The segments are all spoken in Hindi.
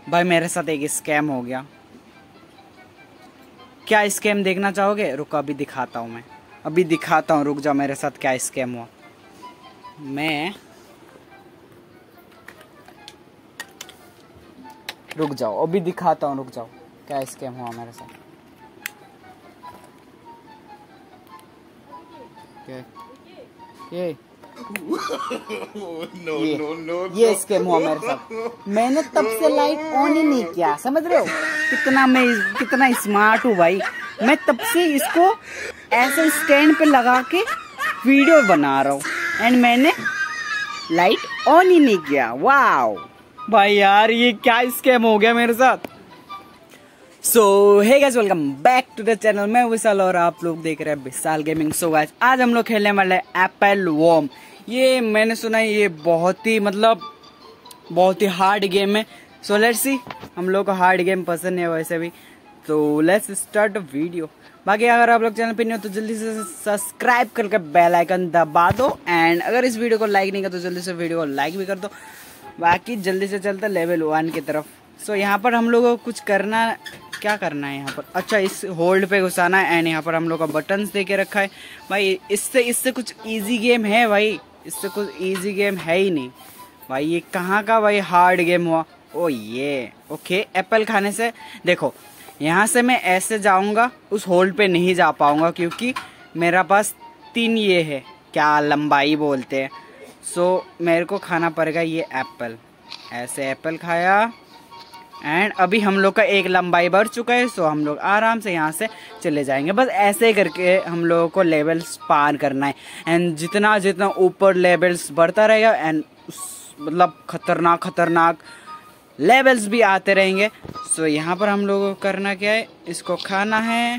भाई मेरे साथ एक स्कैम हो गया। क्या स्कैम देखना चाहोगे? रुको अभी दिखाता हूँ, मैं अभी दिखाता हूँ, रुक जाओ मेरे साथ क्या स्कैम हुआ। मैं रुक जाओ अभी दिखाता हूँ, रुक जाओ क्या स्कैम हुआ मेरे साथ। ये ये स्कैम हुआ मेरे साथ। मैंने तब से लाइट ऑन ही नहीं किया, समझ रहे हो कितना स्मार्ट हूँ भाई। मैं तब से इसको ऐसे स्टैंड पे लगा के वीडियो बना रहा हूँ एंड मैंने लाइट ऑन ही नहीं किया। वाओ भाई यार ये क्या स्कैम हो गया मेरे साथ। So hey guys, welcome back to the channel. मैं विशाल और आप लोग देख रहे हैं विशाल गेमिंग। सो गाइस आज हम लोग खेलने वाले एप्पल वॉर्म। ये मैंने सुना है ये बहुत ही हार्ड गेम है। सो लेट्स सी, हम लोग को हार्ड गेम पसंद है वैसे भी, तो लेट्स स्टार्ट वीडियो। बाकी अगर आप लोग चैनल पे नहीं हो तो जल्दी से सब्सक्राइब करके बेल आइकन दबा दो एंड अगर इस वीडियो को लाइक नहीं कर तो जल्दी से वीडियो को लाइक भी कर दो। बाकी जल्दी से चलता लेवल 1 की तरफ। सो यहाँ पर हम लोगों को कुछ क्या करना है यहाँ पर। अच्छा, इस होल्ड पे घुसाना है एंड यहाँ पर हम लोग का बटन्स दे के रखा है भाई। इससे कुछ इजी गेम है भाई, इससे कुछ इजी गेम है ही नहीं भाई। ये कहाँ का भाई हार्ड गेम हुआ। ओ ये ओके, एप्पल खाने से देखो यहाँ से मैं ऐसे जाऊंगा, उस होल्ड पे नहीं जा पाऊंगा क्योंकि मेरा पास 3 ये है, क्या लंबाई बोलते हैं। सो मेरे को खाना पड़ेगा ये एप्पल। ऐसे एप्पल खाया एंड अभी हम लोग का एक लंबाई बढ़ चुका है। सो हम लोग आराम से यहाँ से चले जाएंगे। बस ऐसे करके हम लोगों को लेवल्स पार करना है एंड जितना जितना ऊपर लेवल्स बढ़ता रहेगा एंड मतलब खतरनाक लेवल्स भी आते रहेंगे। सो यहाँ पर हम लोगों को करना क्या है, इसको खाना है।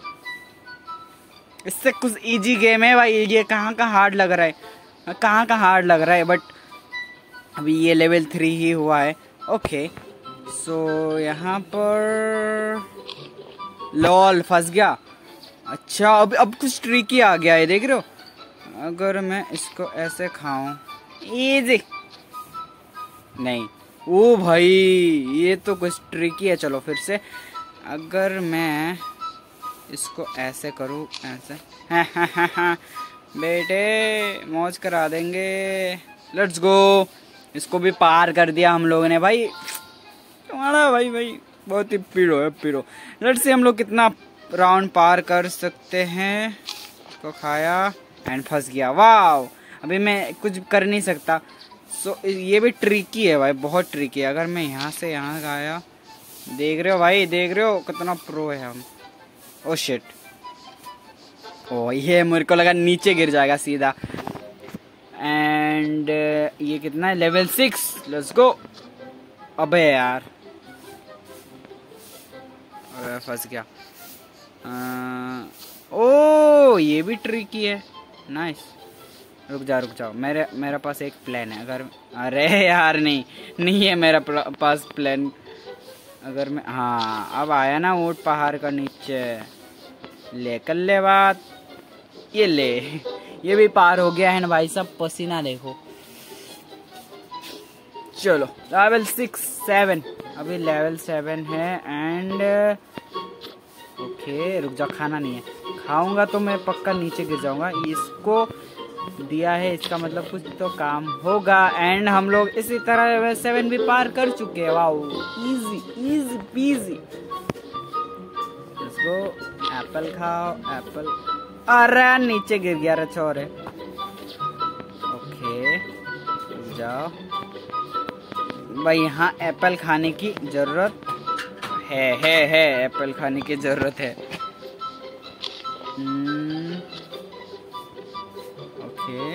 इससे कुछ इजी गेम है भाई। ये कहाँ का हार्ड लग रहा है, बट अभी ये लेवल 3 ही हुआ है। ओके सो यहाँ पर लॉल फंस गया। अच्छा अब कुछ ट्रिकी आ गया है, देख रहे हो। अगर मैं इसको ऐसे खाऊं, इजी नहीं। ओ भाई ये तो कुछ ट्रिकी है। चलो फिर से, अगर मैं इसको ऐसे करूं, ऐसे बेटे मौज करा देंगे। लेट्स गो, इसको भी पार कर दिया हम लोगों ने भाई। तुम्हारा भाई बहुत ही पीरो। लेट्स से हम लोग कितना राउंड पार कर सकते हैं। इसको खाया एंड फंस गया। वाह, अभी मैं कुछ कर नहीं सकता। सो ये भी ट्रिकी है भाई, बहुत ट्रिकी है। अगर मैं यहाँ से यहाँ आया, देख रहे हो भाई, देख रहे हो कितना प्रो है हम। ओ शिट, ओ ये मेरे को लगा नीचे गिर जाएगा सीधा। एंड ये कितना है, लेवल 6। Let's go. अबे यार, अरे फंस गया। ओ ये भी ट्रिकी है। नाइस, रुक जाओ, मेरे पास एक प्लान है। अगर अरे यार नहीं है मेरा पास प्लान। अगर मैं, हाँ अब आया ना ऊँट पहाड़ का नीचे, ले कर ले बात। ये ले, ये भी पार हो गया है ना भाई साहब। पसीना देखो। चलो लेवल 7, अभी लेवल 7 है एंड ओके। रुक जाओ, खाना नहीं है, खाऊंगा तो मैं पक्का नीचे गिर जाऊंगा। इसको दिया है, इसका मतलब कुछ तो काम होगा। एंड हम लोग इसी तरह लेवल 7 भी पार कर चुके हैं। Wow, easy peasy. Let's go, apple खाओ, एप्पल। अरे नीचे गिर गया रे छोरे। ओके रुक जाओ भाई, यहाँ एप्पल खाने की जरूरत है एप्पल खाने की जरूरत है। ओके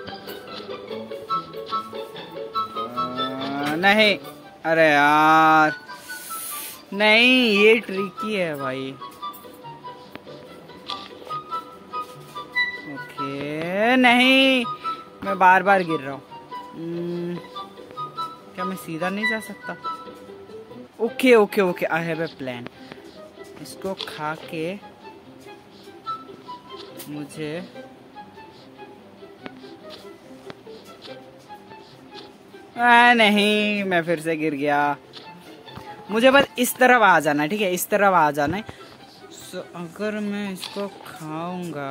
नहीं, अरे यार नहीं, ये ट्रिकी है भाई। ओके नहीं, मैं बार गिर रहा हूँ। क्या मैं सीधा नहीं जा सकता? Okay, I have a plan. इसको खा के मुझे नहीं, मैं फिर से गिर गया। मुझे बस इस तरफ आ जाना है, ठीक है, इस तरफ आ जाना है। अगर मैं इसको खाऊंगा,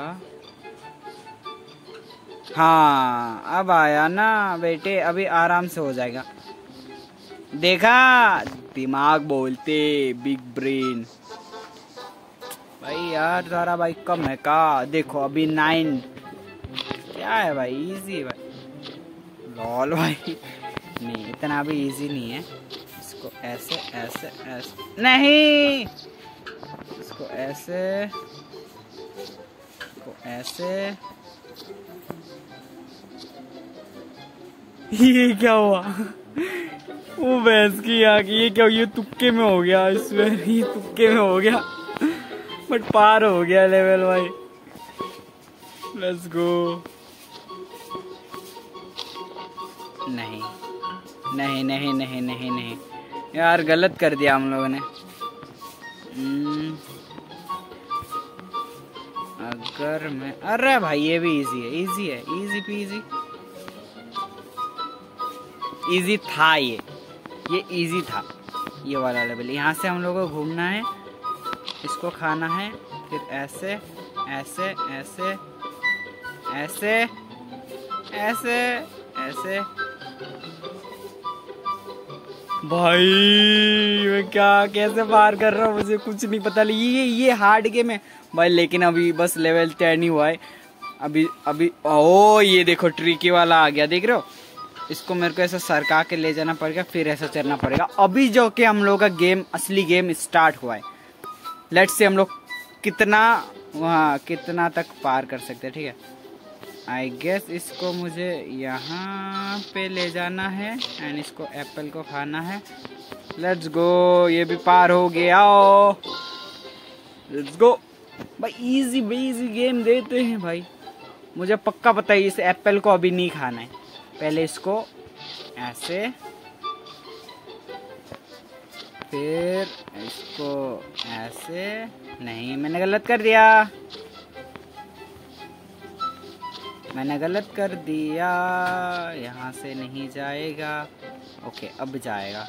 हाँ अब आया ना बेटे, अभी आराम से हो जाएगा। देखा, दिमाग बोलते, बिग ब्रेन। भाई यार सारा भाई कम है का। देखो अभी 9 क्या है भाई, इजी है भाई। लॉल भाई नहीं, इतना भी इजी नहीं है। इसको ऐसे ऐसे ऐसे नहीं, इसको ऐसे, इसको ऐसे। ये क्या हुआ? वो भैंस की आँख, ये क्या, ये तुक्के में हो गया इसमें, ये तुक्के में हो गया, बट पार हो गया लेवल भाई। Let's go. नहीं नहीं नहीं नहीं नहीं नहीं यार, गलत कर दिया हम लोगों ने। अगर मैं, अरे भाई ये भी इजी है, इजी है, इजी पीजी, इजी था ये इजी था ये वाला लेवल। यहाँ से हम लोगों को घूमना है, इसको खाना है, फिर ऐसे ऐसे ऐसे ऐसे ऐसे ऐसे। भाई मैं क्या कैसे पार कर रहा हूँ, मुझे कुछ नहीं पता। ये हार्ड गेम है भाई, लेकिन अभी बस लेवल 10 ही हुआ है। अभी ओ ये देखो ट्रिकी वाला आ गया, देख रहे हो? इसको मेरे को ऐसा सरका के ले जाना पड़ेगा, फिर ऐसा चलना पड़ेगा। अभी जो कि हम लोग का गेम, असली गेम स्टार्ट हुआ है। लेट्स से हम लोग कितना तक पार कर सकते हैं, ठीक है। आई गेस इसको मुझे यहाँ पे ले जाना है एंड इसको एप्पल को खाना है। लेट्स गो, ये भी पार हो गया। लेट्स गो भाई, इजी गेम देते हैं भाई। मुझे पक्का पता है इस एप्पल को अभी नहीं खाना है। पहले इसको ऐसे, फिर इसको ऐसे। नहीं, मैंने गलत कर दिया, मैंने गलत कर दिया। यहाँ से नहीं जाएगा। ओके अब जाएगा।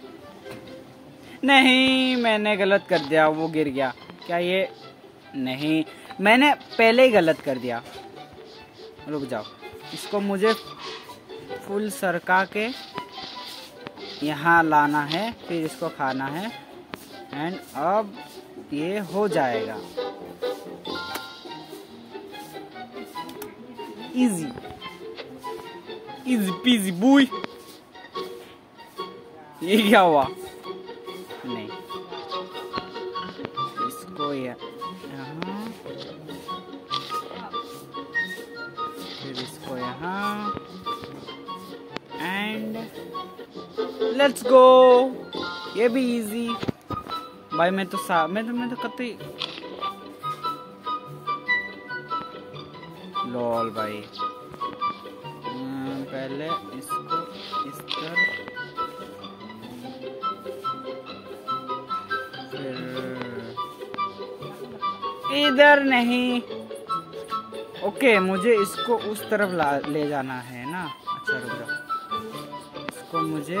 नहीं, मैंने गलत कर दिया, वो गिर गया। क्या ये? नहीं, मैंने पहले ही गलत कर दिया। रुक जाओ, इसको मुझे फुल सरका के यहाँ लाना है, फिर इसको खाना है एंड अब ये हो जाएगा। इजी पीजी बूई। ये क्या हुआ? नहीं, इसको यहाँ, फिर इसको यहाँ एंड लेट्स गो। ये भी इजी भाई। मैं तो कतई लॉल भाई। पहले इसको इस तरह, इधर नहीं। ओके, मुझे इसको उस तरफ ले जाना है ना। अच्छा रुक जाओ, इसको मुझे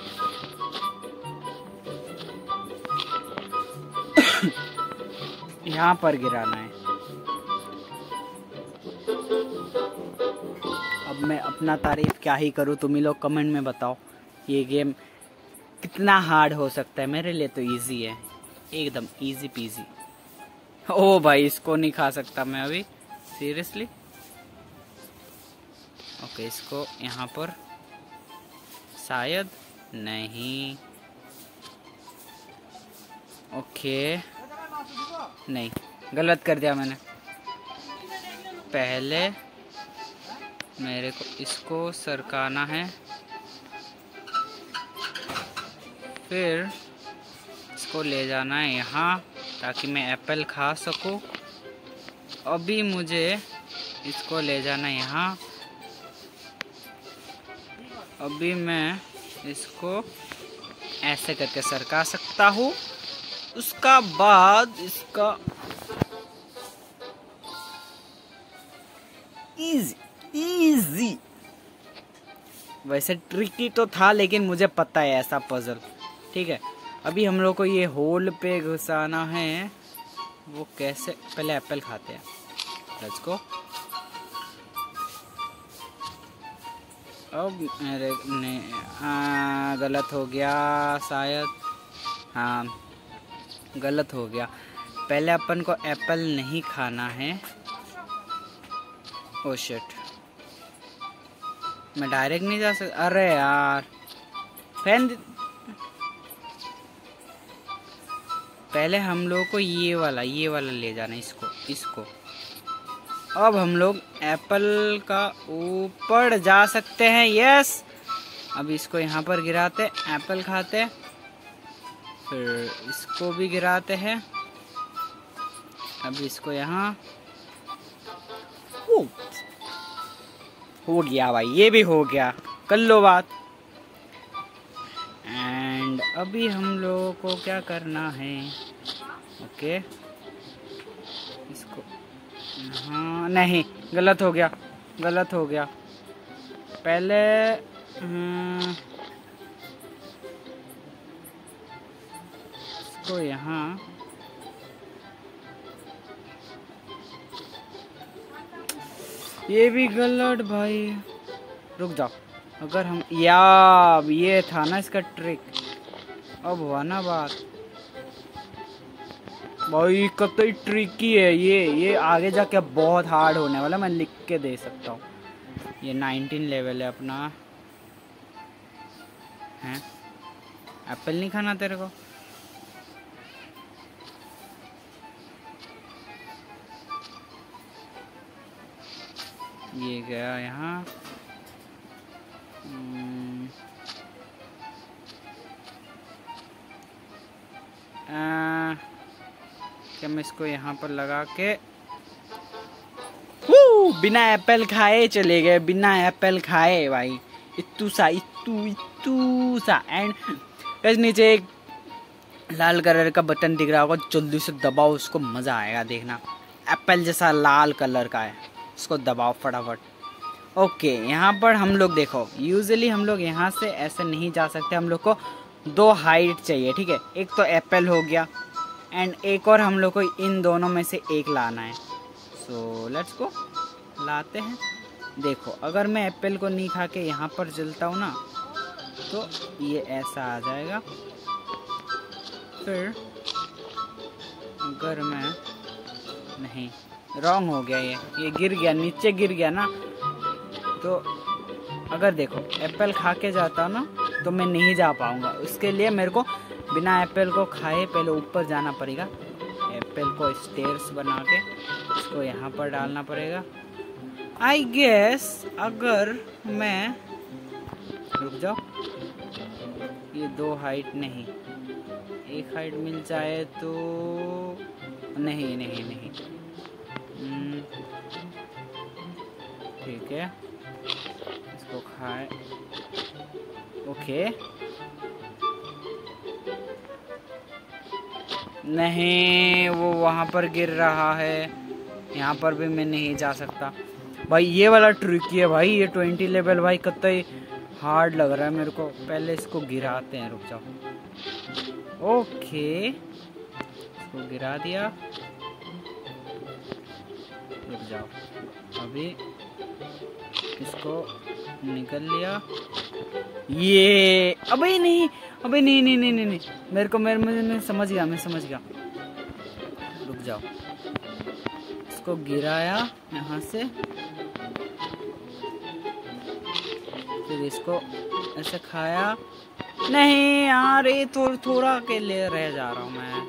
यहाँ पर गिराना है। अब मैं अपना तारीफ क्या ही करूँ, तुम ही लोग कमेंट में बताओ ये गेम कितना हार्ड हो सकता है। मेरे लिए तो इजी है, एकदम इजी पीजी। ओ भाई, इसको नहीं खा सकता मैं अभी, सीरियसली। ओके, इसको यहाँ पर शायद नहीं। ओके नहीं, गलत कर दिया मैंने। पहले मेरे को इसको सरकाना है, फिर इसको ले जाना है यहाँ ताकि मैं एप्पल खा सकूं। अभी मुझे इसको ले जाना है यहाँ। अभी मैं इसको ऐसे करके सरका सकता हूँ। उसका बाद इसका इजी। वैसे ट्रिकी तो था, लेकिन मुझे पता है ऐसा पजल, ठीक है। अभी हम लोग को ये होल पे घुसाना है। वो कैसे, पहले एप्पल खाते हैं। Let's go. अब मेरे ने गलत हो गया शायद। हाँ गलत हो गया। पहले अपन को एप्पल नहीं खाना है। ओह शिट, मैं डायरेक्ट नहीं जा सकता। अरे यार फैन, पहले हम लोग को ये वाला ले जाना, इसको। अब हम लोग एप्पल का ऊपर जा सकते हैं। यस, अब इसको यहाँ पर गिराते, एप्पल खाते, फिर इसको भी गिराते हैं। अब इसको यहाँ हो गया भाई, ये भी हो गया, कर लो बात। एंड अभी हम लोगों को क्या करना है? ओके इसको, हाँ नहीं, गलत हो गया। पहले इसको यहाँ, ये भी गलत भाई। रुक जाओ, अगर हम ये था ना इसका ट्रिक। अब हुआ ना बात भाई, कतई ट्रिकी है ये आगे जाके बहुत हार्ड होने वाला। मैं लिख के दे सकता हूँ। ये 19 लेवल है अपना। हैं, एप्पल नहीं खाना तेरे को? ये गया यहाँ। क्या मैं इसको यहाँ पर लगा के बिना एप्पल खाए चले गए, बिना एप्पल खाए भाई। इत्तू सा एंड बस नीचे एक लाल कलर का बटन दिख रहा होगा, जल्दी से दबाओ उसको, मजा आएगा देखना। एप्पल जैसा लाल कलर का है, उसको दबाओ फटाफट। ओके, यहाँ पर हम लोग देखो, यूजुअली हम लोग यहाँ से ऐसे नहीं जा सकते। हम लोग को 2 हाइट चाहिए, ठीक है। एक तो एप्पल हो गया एंड एक और हम लोग को इन दोनों में से एक लाना है। सो लेट्स गो, लाते हैं। देखो, अगर मैं एप्पल को नहीं खा के यहाँ पर चलता हूँ ना, तो ये ऐसा आ जाएगा। फिर अगर मैं नहीं, रॉन्ग हो गया, ये गिर गया, नीचे गिर गया ना। तो अगर देखो एप्पल खा के जाता ना तो मैं नहीं जा पाऊंगा। उसके लिए मेरे को बिना एप्पल को खाए पहले ऊपर जाना पड़ेगा। एप्पल को स्टेयर्स बना के इसको यहाँ पर डालना पड़ेगा। आई गेस अगर मैं, रुक जाओ, ये 2 हाइट नहीं, 1 हाइट मिल जाए तो नहीं। ठीक है, इसको खाए। ओके, नहीं, वो वहाँ पर गिर रहा है। यहाँ पर भी मैं नहीं जा सकता भाई। ये वाला ट्रिकी है भाई, ये 20 लेवल भाई कतई हार्ड लग रहा है मेरे को। पहले इसको गिराते हैं, रुक जाओ। ओके, इसको गिरा दिया, रुक जाओ। अभी इसको निकल लिया। ये अबे नहीं, मेरे को मैं समझ गया। रुक जाओ, इसको गिराया यहाँ से, फिर इसको ऐसे खाया। नहीं यार, ये थोड़ा के लिए रह जा रहा हूँ मैं।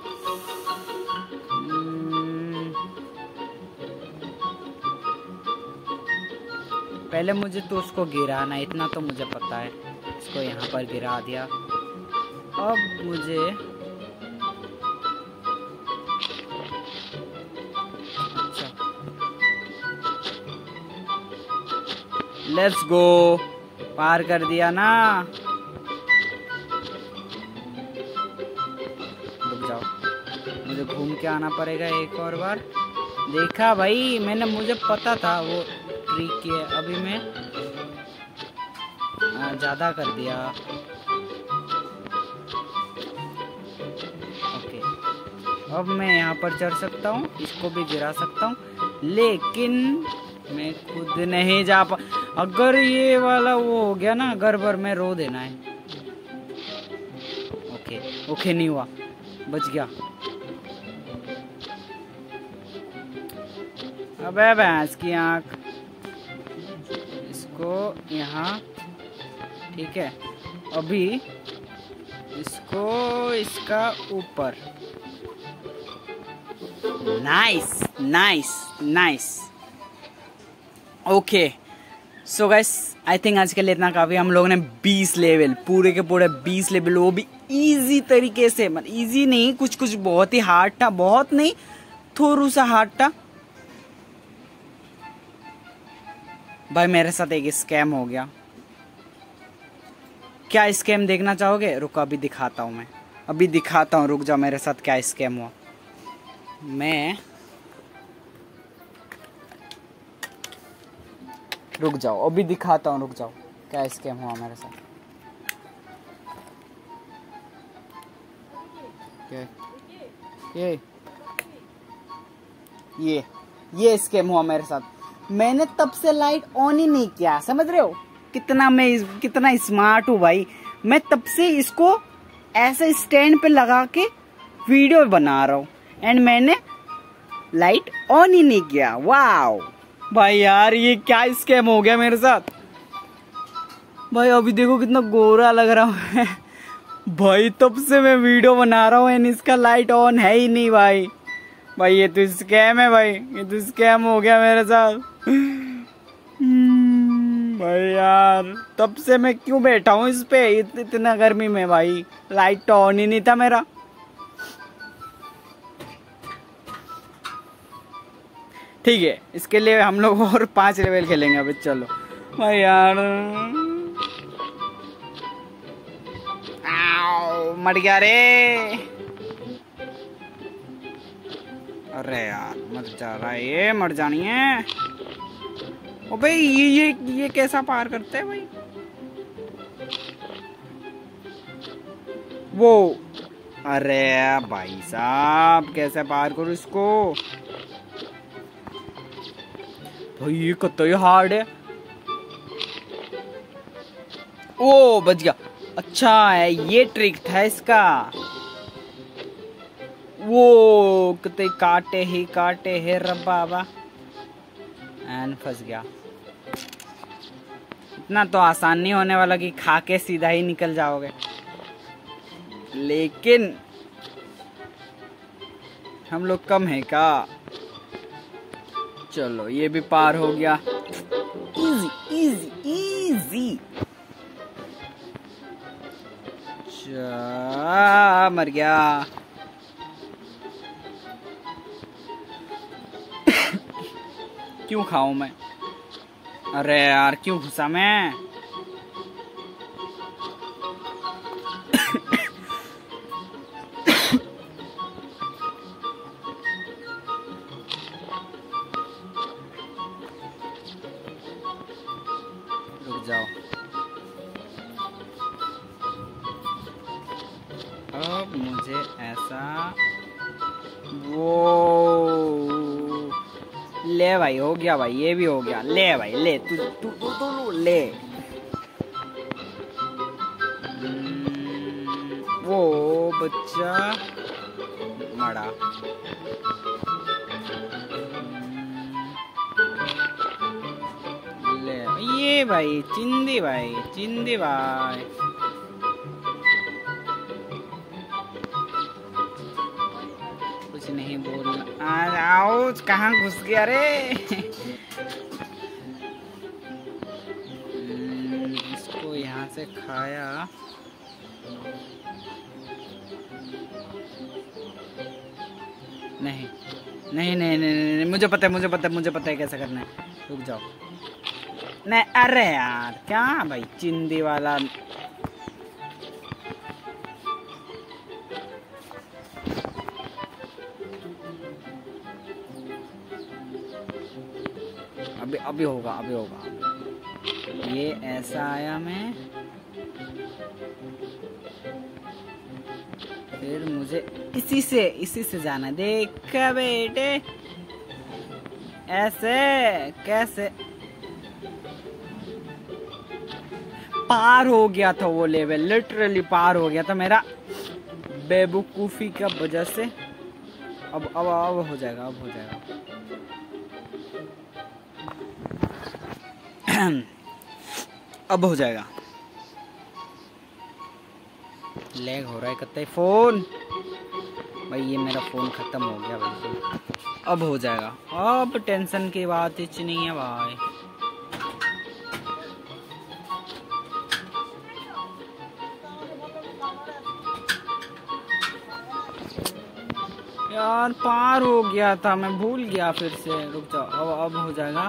पहले मुझे तो उसको गिराना, इतना तो मुझे पता है। इसको यहाँ पर गिरा दिया। अब मुझे अच्छा, लेट्स गो, पार कर दिया ना। रुक जाओ, मुझे घूम के आना पड़ेगा एक और बार। देखा भाई मैंने, मुझे पता था वो ट्रिक है। अभी मैं ज़्यादा कर दिया। अब मैं यहाँ पर चढ़ सकता हूँ, इसको भी गिरा सकता हूँ, लेकिन मैं खुद नहीं जा पा। अगर ये वाला वो हो गया ना गड़बड़, में रो देना है। ओके ओके, नहीं हुआ, बच गया। अबे भैंस की आंख, इसको यहाँ, ठीक है। अभी इसको इसका ऊपर, nice nice nice. Okay so guys, I think आज के लिए इतना काफी। हम लोगों ने 20 लेवल, पूरे के पूरे 20 लेवल, वो भी इजी तरीके से। मतलब इजी नहीं, कुछ कुछ बहुत ही हार्ड था, बहुत नहीं, थोड़ा सा हार्ड था। भाई मेरे साथ एक स्कैम हो गया। क्या स्कैम देखना चाहोगे? रुको अभी दिखाता हूँ, मैं अभी दिखाता हूँ, रुक जाओ। मेरे साथ क्या स्कैम हुआ, मैं रुक जाओ, अभी दिखाता हूँ, रुक जाओ क्या स्कैम हुआ मेरे साथ। ये स्कैम हुआ मेरे साथ। मैंने तब से लाइट ऑन ही नहीं किया, समझ रहे हो कितना स्मार्ट हूँ भाई। मैं तब से इसको ऐसे स्टैंड पे लगा के वीडियो बना रहा हूँ, एंड मैंने लाइट ऑन ही नहीं किया। वाओ भाई यार, ये क्या स्कैम हो गया मेरे साथ। भाई अभी देखो कितना गोरा लग रहा हूँ भाई तब से मैं वीडियो बना रहा हूँ एंड इसका लाइट ऑन है ही नहीं भाई। भाई ये तो स्कैम है भाई, ये तो स्कैम हो गया मेरे साथ। भाई यार तब से मैं क्यों बैठा हूँ इस पे इतना गर्मी में भाई, लाइट तो ऑन ही नहीं था मेरा। ठीक है, इसके लिए हम लोग और 5 लेवल खेलेंगे अभी। चलो भाई यार, आओ मर गया रे। अरे यार मर जा रहा है ये, मर जानी है। ओ भाई ये कैसा पार करते हैं भाई वो। अरे भाई साहब कैसे पार करूं इसको भाई, ये कतई हार्ड है। ओ बच गया। अच्छा है, ये ट्रिक था इसका। वो कतई काटे ही रब्बाबा, एंड फंस गया। इतना तो आसान नहीं होने वाला कि खा के सीधा ही निकल जाओगे, लेकिन हम लोग कम है क्या। चलो ये भी पार हो गया। Easy easy easy. मर गया। क्यों खाऊं मैं? अरे यार क्यों घुसा मैं? रुक जाओ, अब मुझे ऐसा, वो ले भाई, हो गया भाई, ये भी हो गया। ले भाई ले, तू ले। वो बच्चा मरा। ले ये भाई, चिंदी भाई, चिंदी भाई। कुछ नहीं बोलना। आओ, कहाँ घुस गया रे? इसको यहाँ से खाया। नहीं नहीं नहीं नहीं नहीं, मुझे पता है कैसे करना है। रुक जाओ। नहीं, अरे यार क्या भाई, चिंदी वाला। अभी होगा। ये ऐसा आया मैं, फिर मुझे इसी से जाना। देख बेटे ऐसे कैसे पार हो गया था वो लेवल, लिटरली पार हो गया था मेरा बेवकूफी का वजह से। अब हो जाएगा, अब हो जाएगा। अब हो जाएगा। लैग हो रहा है कतई फोन भाई, ये मेरा फोन खत्म हो गया बिल्कुल। अब हो जाएगा, अब टेंशन की बात ही नहीं है भाई। यार पार हो गया था, मैं भूल गया फिर से। रुक जाओ, अब हो जाएगा।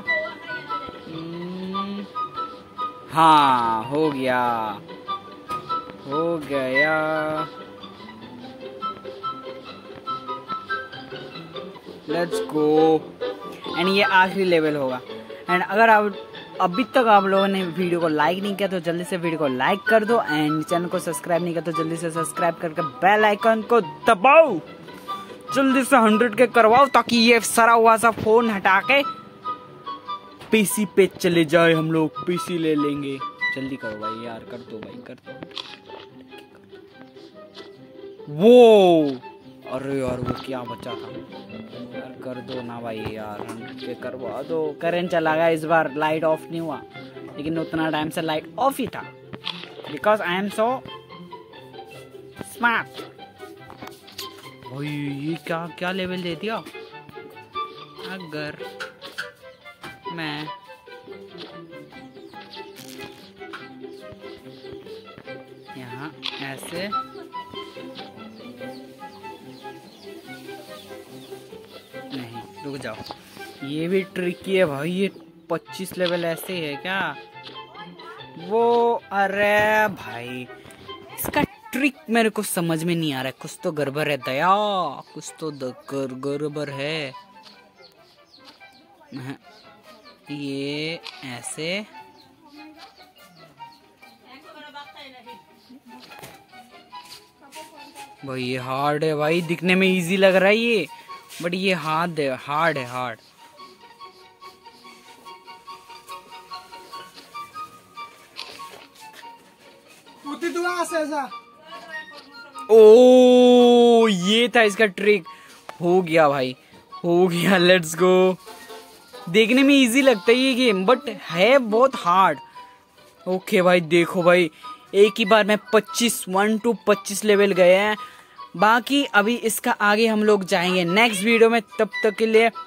हाँ हो गया, हो गया। Let's go. एंड ये आखिरी लेवल होगा। एंड अगर आप अभी तक आप लोगों ने वीडियो को लाइक नहीं किया तो जल्दी से वीडियो को लाइक कर दो। एंड चैनल को सब्सक्राइब नहीं किया तो जल्दी से सब्सक्राइब करके बेल आइकन को दबाओ। जल्दी से 100 के करवाओ ताकि ये सड़ा हुआ सा फोन हटा के पीसी पे चले जाए। हम लोग पीसी ले लेंगे। जल्दी करो भाई यार, कर दो भाई, कर दो। वो अरे यार वो क्या बचा था यार, कर दो ना भाई यार, 100 के करवा दो। करंट चला गया इस बार, लाइट ऑफ नहीं हुआ, लेकिन उतना टाइम से लाइट ऑफ ही था because I am so smart. भाई ये क्या लेवल दे दिया। अगर मैं यहाँ ऐसे नहीं, रुक जाओ, ये भी ट्रिकी है भाई। ये 25 लेवल ऐसे ही है क्या वो? अरे भाई इसका ट्रिक मेरे को समझ में नहीं आ रहा है। कुछ तो गड़बड़ है दया, कुछ तो गड़बड़ है। ये ऐसे भाई, ये हार्ड है भाई। दिखने में इजी लग रहा है ये, बट ये हार्ड है, हार्ड है, हार्ड। ओ ये था इसका ट्रिक। हो गया भाई, हो गया। Let's go. देखने में इजी लगता है ये गेम, बट है बहुत हार्ड। ओके भाई, देखो भाई, एक ही बार में 1 to 25 लेवल गए हैं। बाकी अभी इसका आगे हम लोग जाएंगे नेक्स्ट वीडियो में। तब तक के लिए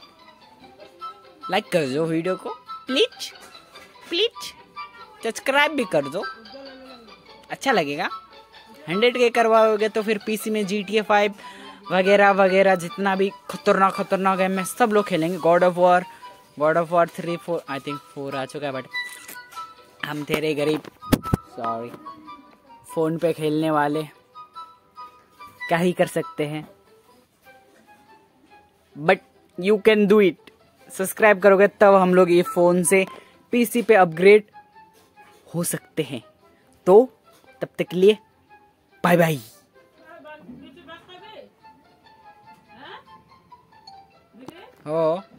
लाइक कर दो वीडियो को, प्लीज प्लीज। सब्सक्राइब भी कर दो, अच्छा लगेगा। 100 के करवाओगे तो फिर पीसी में GTA 5 वगैरह वगैरह जितना भी खतरनाक गेम में सब लोग खेलेंगे। God of War 3, 4 I think 4 आ चुका है, बट हम तेरे गरीब सॉरी फोन पे खेलने वाले क्या ही कर सकते हैं। But you can do it. Subscribe करोगे तब हम लोग ये फोन से पीसी पे अपग्रेड हो सकते हैं। तो तब तक के लिए बाय बाय। हो